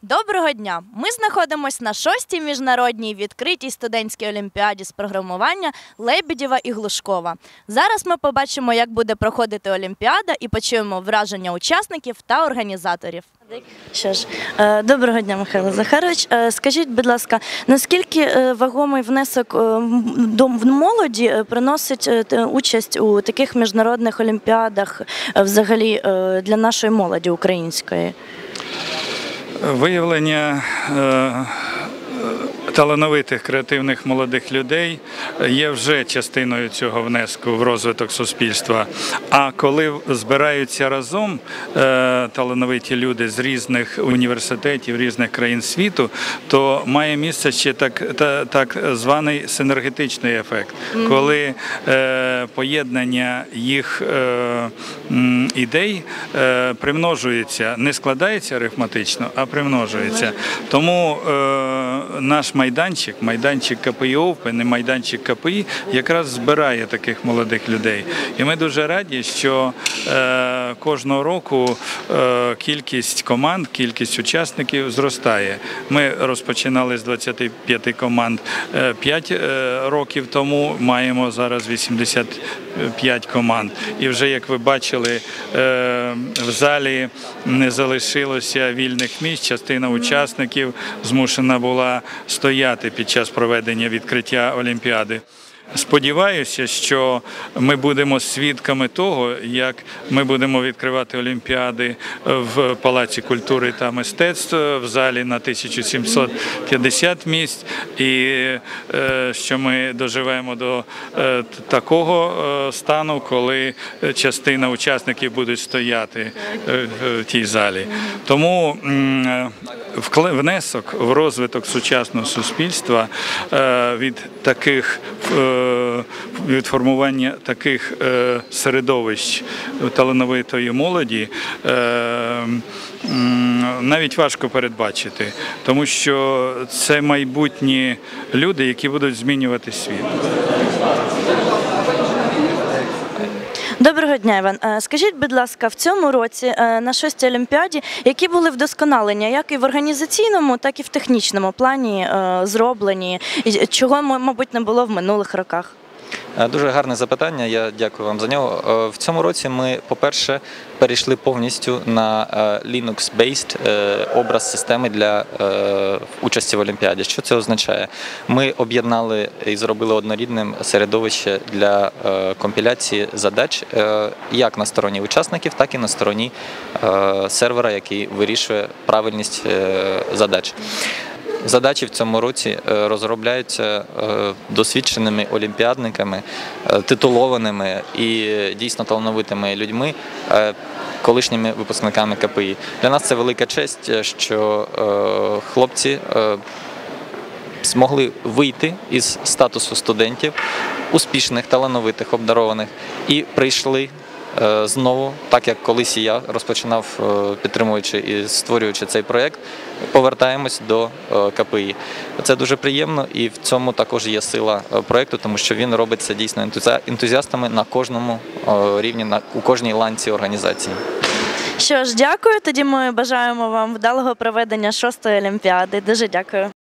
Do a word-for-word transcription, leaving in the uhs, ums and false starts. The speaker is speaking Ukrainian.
Доброго дня! Ми знаходимося на шостій міжнародній відкритій студентській олімпіаді з програмування Лебедєва і Глушкова. Зараз ми побачимо, як буде проходити олімпіада, і почуємо враження учасників та організаторів. Що ж, доброго дня, Михайло Захарович. Скажіть, будь ласка, наскільки вагомий внесок до молоді приносить участь у таких міжнародних олімпіадах взагалі для нашої молоді української? Виявлення е, талановитих, креативних молодих людей є вже частиною цього внеску в розвиток суспільства. А коли збираються разом е, талановиті люди з різних університетів, різних країн світу, то має місце ще так, та, так званий синергетичний ефект, mm-hmm. коли е, поєднання їх е, ідей е, примножується, не складається арифметично, а примножується. Тому е, наш майданчик, майданчик ка пе і Open і майданчик ка пе і якраз збирає таких молодих людей. І ми дуже раді, що е, кожного року е, кількість команд, кількість учасників зростає. Ми розпочинали з двадцяти п'яти команд е, п'ять е, років тому, маємо зараз вісімдесят п'ять команд. І вже, як ви бачили, е, в залі не залишилося вільних місць, частина учасників змушена була стояти під час проведення відкриття Олімпіади. Сподіваюся, що ми будемо свідками того, як ми будемо відкривати Олімпіади в Палаці культури та мистецтв в залі на тисячу сімсот п'ятдесят місць, і що ми доживемо до такого стану, коли частина учасників будуть стояти в тій залі. Тому внесок в розвиток сучасного суспільства від таких від формування таких середовищ талановитої молоді навіть важко передбачити, тому що це майбутні люди, які будуть змінювати світ. Доброго дня, Іван. Скажіть, будь ласка, в цьому році на шостій олімпіаді які були вдосконалення, як і в організаційному, так і в технічному плані зроблені, чого, мабуть, не було в минулих роках? Дуже гарне запитання, я дякую вам за нього. В цьому році ми, по-перше, перейшли повністю на Linux-based образ системи для участі в Олімпіаді. Що це означає? Ми об'єднали і зробили однорідним середовище для компіляції задач як на стороні учасників, так і на стороні сервера, який вирішує правильність задач. Задачі в цьому році розробляються досвідченими олімпіадниками, титулованими і дійсно талановитими людьми, колишніми випускниками ка пе і. Для нас це велика честь, що хлопці змогли вийти із статусу студентів, успішних, талановитих, обдарованих, і прийшли знову, так як колись і я розпочинав, підтримуючи і створюючи цей проєкт, повертаємось до ка пе і. Це дуже приємно, і в цьому також є сила проєкту, тому що він робиться дійсно ентузіастами на кожному рівні, у кожній ланці організації. Що ж, дякую. Тоді ми бажаємо вам вдалого проведення шостої олімпіади. Дуже дякую.